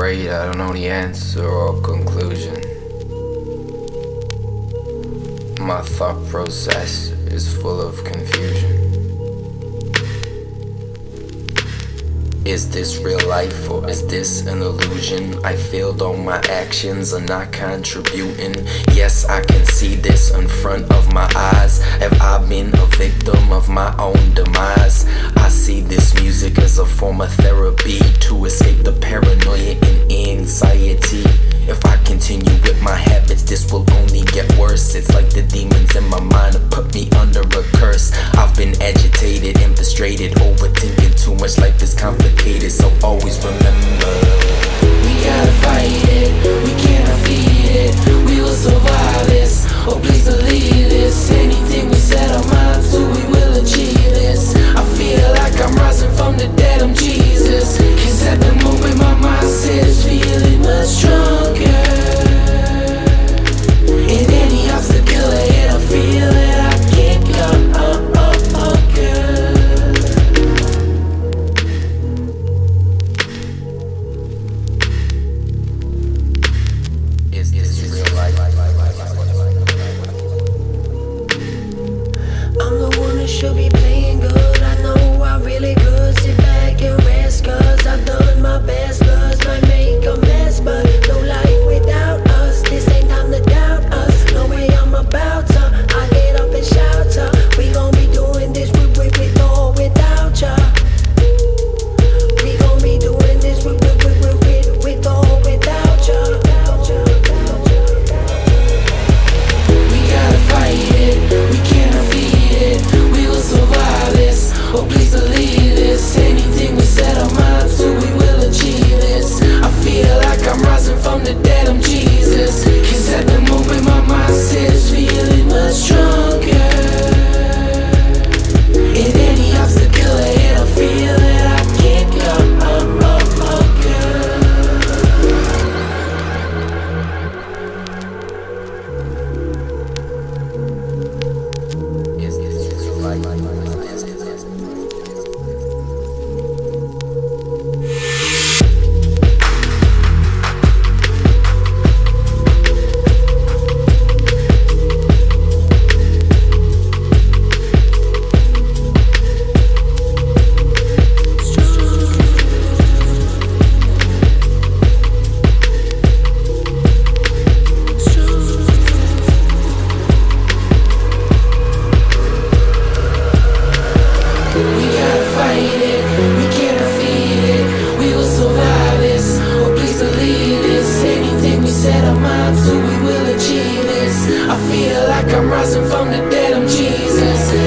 afraid I don't know the answer or conclusion. My thought process is full of confusion. Is this real life or is this an illusion? I failed, all my actions are not contributing. Yes, I can see this in front of my eyes. Have I been a victim of my own demise? I see this music as a form of therapy to escape the paranoia and anxiety. If I continue with my habits, this will only get worse. It's like the demons in my mind have put me under a curse. I've been agitated and frustrated, overthinking too much. Life is complicated, so always remember, we gotta fight it, we cannot feed it. We will survive this, oh please believe this. Anything we set our minds to, we will achieve this. I feel like I'm rising from the dead, I'm Jesus. Cause at the moment my mindset is feeling much stronger. In any obstacle ahead, I feel that I can't go. Is this real life? I'm the one that should be playing good. I know I really could sit back and rest, cause I've done my best. Bloods might make a mess, but no life without us. This ain't time to doubt us. No way I'm about to. I get up and shout to. We gon' be doing this with or without ya. We gon' be doing this with or without ya. We gotta fight it, we cannot feed it. We will survive this, oh please believe this. Anything we set our minds to, we will achieve this. I feel like I'm rising from the dead, I'm Jesus. Cause at the moment my mindset is feeling much stronger. In any obstacle ahead, I feel that I can't go. Is this real life? I feel like I'm rising from the dead, I'm Jesus.